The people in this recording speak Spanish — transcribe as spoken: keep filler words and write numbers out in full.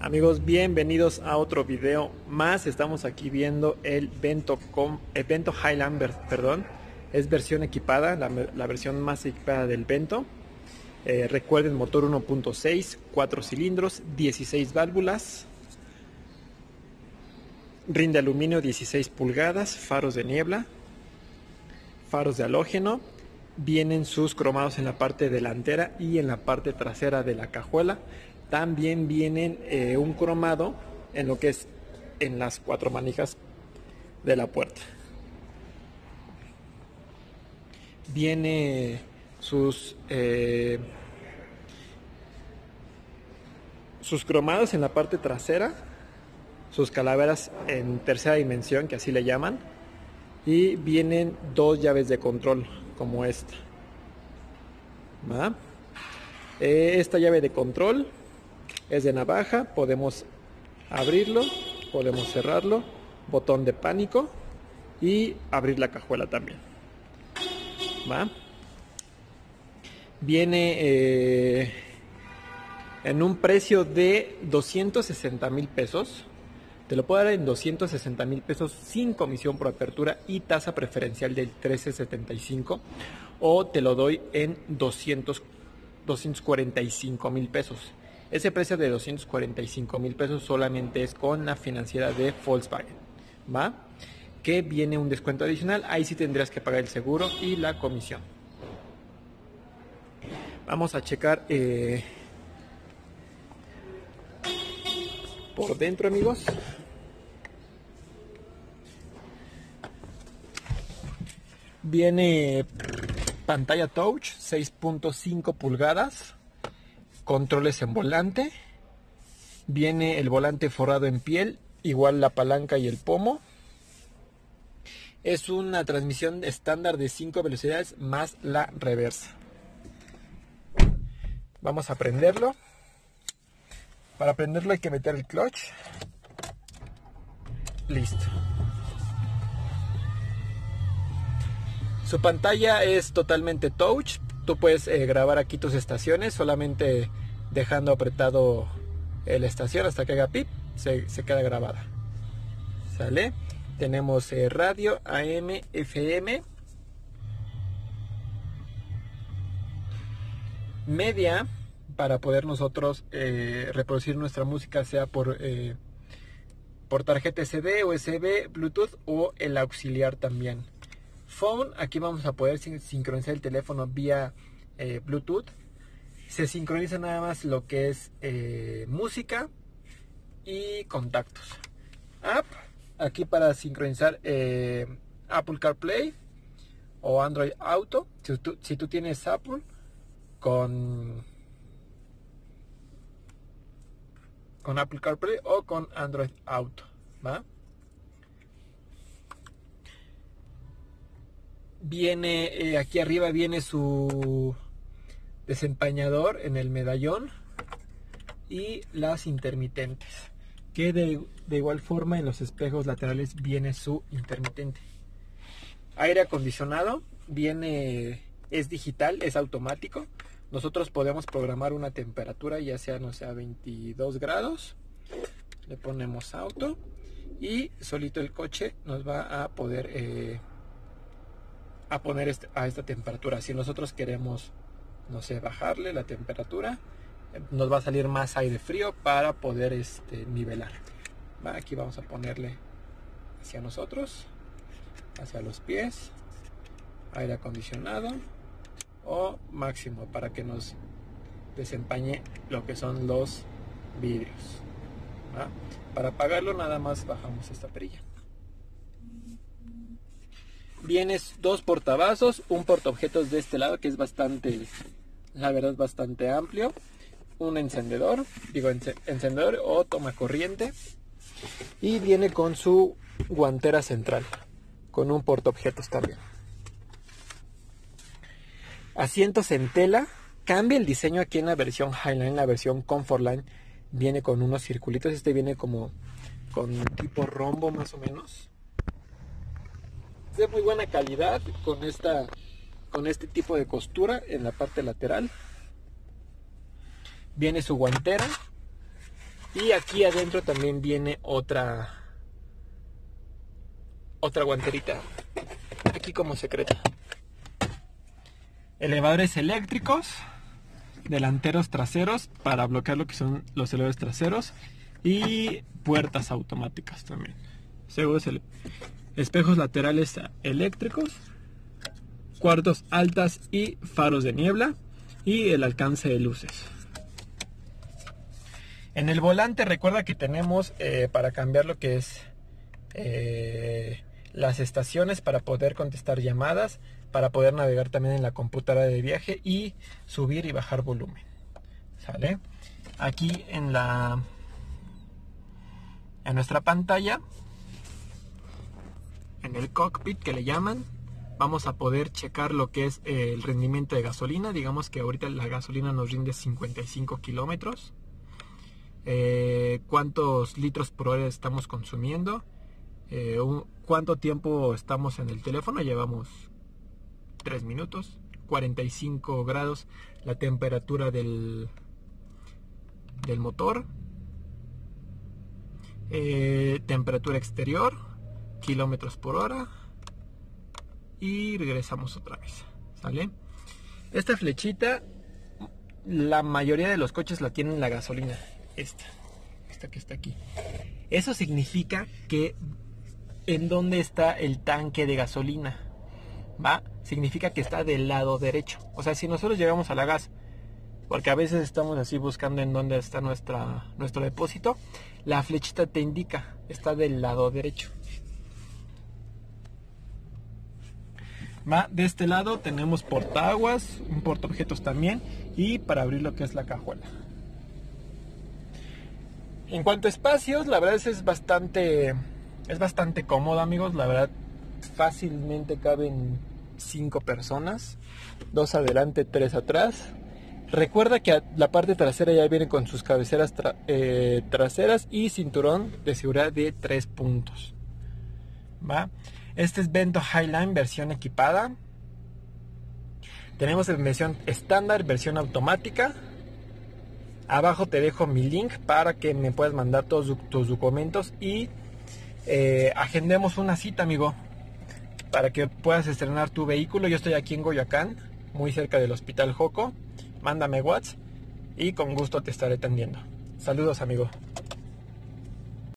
Amigos, bienvenidos a otro video más. Estamos aquí viendo el Vento, Com, el Vento Highlander, perdón. Es versión equipada, la, la versión más equipada del Vento. Eh, recuerden, motor uno punto seis, cuatro cilindros, dieciséis válvulas. Rin de aluminio dieciséis pulgadas, faros de niebla, faros de halógeno. Vienen sus cromados en la parte delantera y en la parte trasera de la cajuela. También vienen eh, un cromado en lo que es en las cuatro manijas de la puerta. Viene sus eh, sus cromados en la parte trasera, sus calaveras en tercera dimensión, que así le llaman, y vienen dos llaves de control como esta. ¿Va? Eh, esta llave de control es de navaja, podemos abrirlo, podemos cerrarlo, botón de pánico y abrir la cajuela también. ¿Va? Viene eh, en un precio de doscientos sesenta mil pesos. Te lo puedo dar en doscientos sesenta mil pesos sin comisión por apertura y tasa preferencial del trece setenta y cinco, o te lo doy en doscientos, doscientos cuarenta y cinco mil pesos. Ese precio de doscientos cuarenta y cinco mil pesos solamente es con la financiera de Volkswagen, ¿va? Que viene un descuento adicional, ahí sí tendrías que pagar el seguro y la comisión. Vamos a checar eh, por dentro, amigos. Viene pantalla touch, seis punto cinco pulgadas, controles en volante, viene el volante forrado en piel, igual la palanca y el pomo. Es una transmisión estándar de cinco velocidades más la reversa. Vamos a prenderlo. Para prenderlo hay que meter el clutch. Listo. Su pantalla es totalmente touch. Tú puedes eh, grabar aquí tus estaciones solamente dejando apretado eh, la estación hasta que haga pip, se, se queda grabada. ¿Sale? Tenemos eh, radio, A M, F M, media, para poder nosotros eh, reproducir nuestra música, sea por, eh, por tarjeta S D, U S B, Bluetooth o el auxiliar también. Phone, aquí vamos a poder sin sincronizar el teléfono vía eh, Bluetooth. Se sincroniza nada más lo que es eh, música y contactos. App, aquí para sincronizar eh, Apple CarPlay o Android Auto. Si tú, si tú tienes Apple con, con Apple CarPlay o con Android Auto, ¿va? Viene eh, aquí arriba viene su desempañador en el medallón y las intermitentes, que de, de igual forma en los espejos laterales viene su intermitente. Aire acondicionado viene, es digital, es automático. Nosotros podemos programar una temperatura, ya sea no sea veintidós grados, le ponemos auto y solito el coche nos va a poder eh, a poner este, a esta temperatura. Si nosotros queremos, no sé, bajarle la temperatura, nos va a salir más aire frío para poder este, nivelar. ¿Va? Aquí vamos a ponerle hacia nosotros, hacia los pies, aire acondicionado o máximo para que nos desempañe lo que son los vidrios. ¿Va? Para apagarlo nada más bajamos esta perilla. Vienes dos portavasos, un portaobjetos de este lado que es bastante, la verdad, bastante amplio, un encendedor, digo encendedor o toma corriente, y viene con su guantera central, con un portaobjetos también. Asientos en tela, cambia el diseño aquí en la versión Highline, la versión Comfortline viene con unos circulitos, este viene como con tipo rombo más o menos. De muy buena calidad con esta con este tipo de costura en la parte lateral. Viene su guantera Y aquí adentro también viene otra otra guanterita, aquí como secreta. Elevadores eléctricos, delanteros, traseros, para bloquear lo que son los elevadores traseros, y puertas automáticas también. Seguros, espejos laterales eléctricos, cuartos altas y faros de niebla, y el alcance de luces. En el volante recuerda que tenemos eh, para cambiar lo que es eh, las estaciones, para poder contestar llamadas, para poder navegar también en la computadora de viaje y subir y bajar volumen. ¿Sale? Aquí en la en nuestra pantalla, en el cockpit que le llaman, vamos a poder checar lo que es el rendimiento de gasolina. Digamos que ahorita la gasolina nos rinde cincuenta y cinco kilómetros. Eh, cuántos litros por hora estamos consumiendo, eh, un, cuánto tiempo estamos en el teléfono. Llevamos tres minutos, cuarenta y cinco grados la temperatura del, del motor, eh, temperatura exterior, kilómetros por hora, y regresamos otra vez. ¿Sale? Esta flechita la mayoría de los coches la tienen la gasolina. Esta, esta que está aquí. Eso significa que en dónde está el tanque de gasolina, ¿va? Significa que está del lado derecho. O sea, si nosotros llegamos a la gas, porque a veces estamos así buscando en dónde está nuestra, nuestro depósito, la flechita te indica, está del lado derecho. ¿Va? De este lado tenemos portaguas, un portaobjetos también, y para abrir lo que es la cajuela. En cuanto a espacios, la verdad es, es bastante es bastante cómodo, amigos. La verdad, fácilmente caben cinco personas, dos adelante, tres atrás. Recuerda que la parte trasera ya viene con sus cabeceras tra eh, traseras y cinturón de seguridad de tres puntos. ¿Va? Este es Vento Highline versión equipada. Tenemos en versión estándar, versión automática. Abajo te dejo mi link para que me puedas mandar todos tus documentos y eh, agendemos una cita, amigo, para que puedas estrenar tu vehículo. Yo estoy aquí en Coyoacán, muy cerca del Hospital Joco. Mándame WhatsApp y con gusto te estaré atendiendo. Saludos, amigo.